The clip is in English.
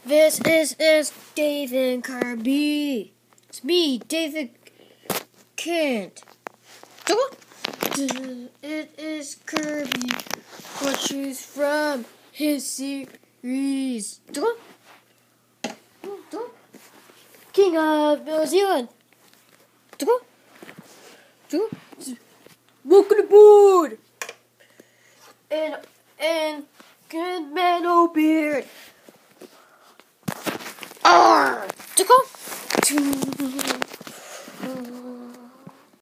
This is David Kirby. It's me, David Kent. It is Kirby. What choose from his series. King of New Zealand. Welcome aboard. And good man O'Beard.